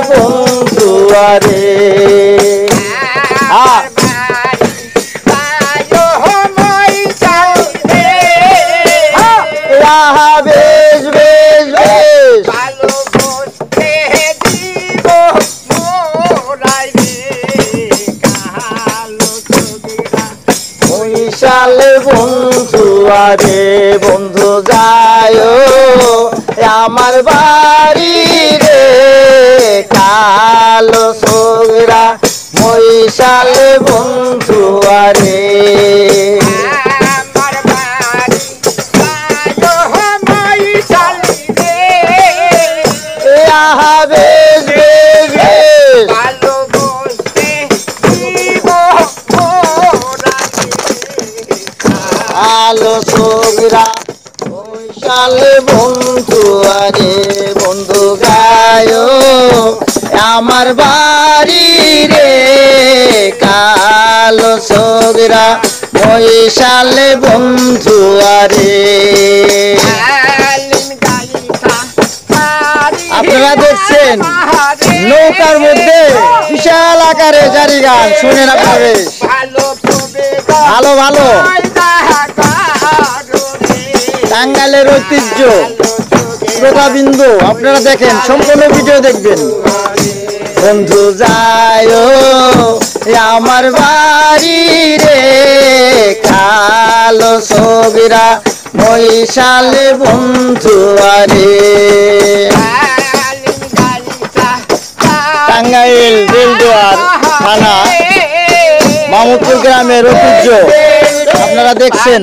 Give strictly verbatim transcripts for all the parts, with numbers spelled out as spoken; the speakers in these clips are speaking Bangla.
বন্ধু আরে বেশ বেশ বেশ বৈশালে বন্ধু আরে বন্ধু যায় আমার বাড়ি রে কালো ছোকরা বৈশালে বন্ধু আরে বেশ বেশ বেশ আলো ছোকরা বৈশালে বন্ধু আরে বন্ধু গায় আমার বাড়ি রে কালো ছোকরা বৈশালে বন্ধু আরে আপনারা দেখছেন নৌকার মধ্যে বিশাল আকারে জারি গান শুনেন আপনারা ভালো ভালো টাঙ্গাইলের ঐতিহ্য শ্রোতাবিন্দু আপনারা দেখেন সম্পূর্ণ ভিডিও দেখবেন বন্ধু যায় আমার বাড়ি রে কালো ছোকরা বৈশালে বন্ধু আরে টাঙ্গাইল বেলদুয়ার থানা মামুদপুর গ্রামের ঐতিহ্য আপনারা দেখছেন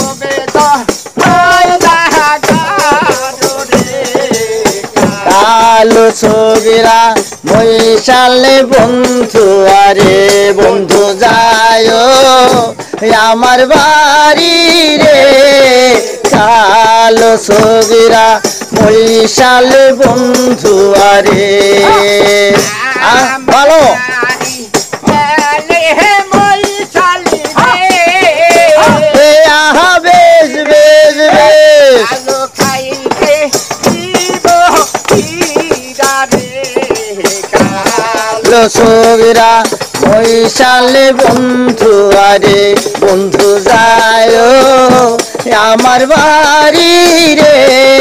কালো ছোকরা বৈশালে বন্ধু আরে বন্ধু যায় আমার বাড়ি রে কালো ছোকরা বৈশালে বন্ধু আরে ভালো আহা বেশ বেশ বেশ কালো ছোকরা বৈশালে বন্ধু আরে বন্ধু যায় আমার বাড়ি রে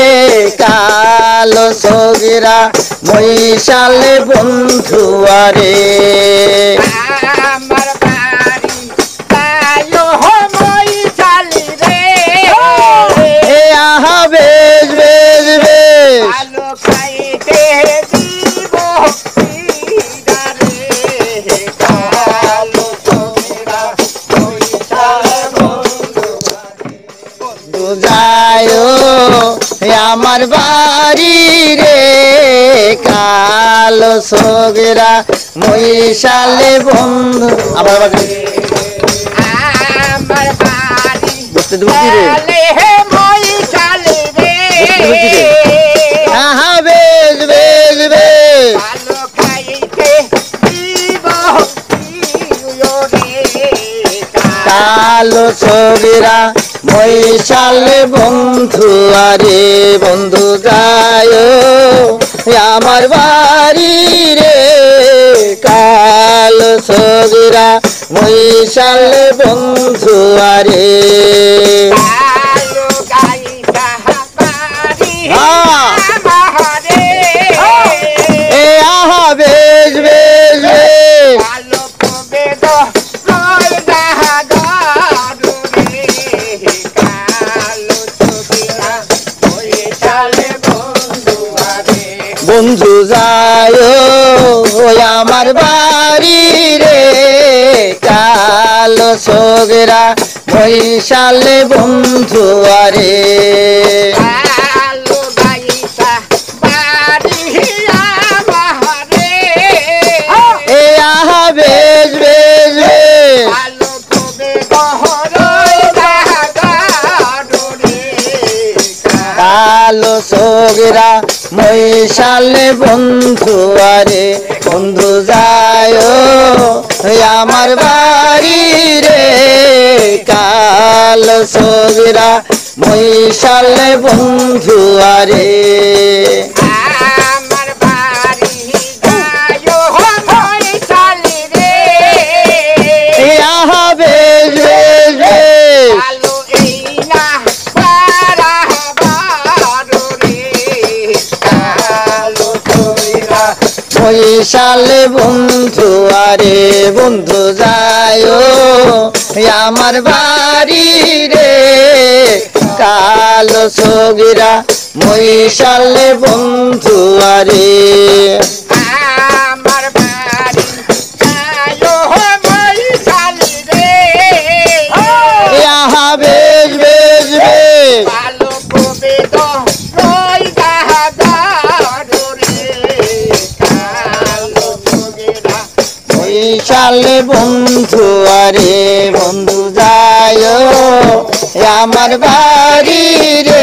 কালো ছোকরা বৈশালে বন্ধু আরে আহা বেশ বেশ বেশ যায় আমার বাড়ি রে কালো ছোকরা বৈশালে বন্ধু আবার বসতে দেবো কি রে আহা বেশ বেশ বেশ কালো ছোকরা বৈশালে বন্ধু আরে বন্ধু যায় আমার বাড়ি রে কালো ছোকরা বৈশালে বন্ধু আরে আহা বেশ বেশ বেশ বন্ধু যায় আমার বাড়ি রে কালো ছোকরা বৈশালে বন্ধু আরে আহা বেশ বেশ বেশ কালো ছোকরা বৈশালে বন্ধু আরে বন্ধু যায় আমার বাড়ি রে কালো ছোকরা বৈশালে বন্ধু আরে মহিষালে বন্ধু আরে বন্ধু যায় আমার বাড়ি রে কালো সগিরা মহিষালে বন্ধু আরে আমার বাড়ি যায়ো মহিষালি রে আহা বেশ বেশ বেশ ভালো কবে তো রই দাহাদারো রে কালো সগিরা মহিষালে বন্ধু আরে বন্ধু যায় আমার বাড়ি রে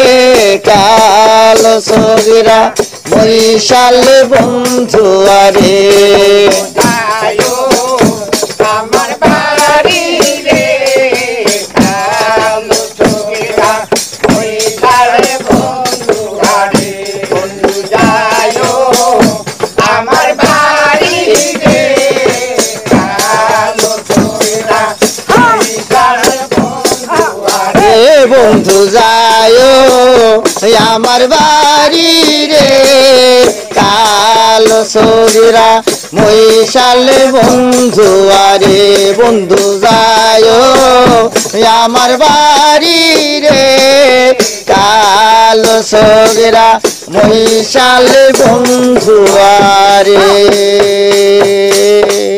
কালো সগিরা মহিষালে বন্ধু আরে যায়ো আমার বাড়ি রে কালো সগিরা মহিষালে বন্ধু আরে বন্ধু যায়ো আমার বাড়ি রে কালো সগিরা মহিষালে বন্ধু আরে এ বন্ধু যায় আমার বাড়ি রে কালো সগিরা মহিষালে বন্ধু আরে বন্ধু যায় আমার বাড়ি রে কালো সগিরা মহিষালে বন্ধু আরে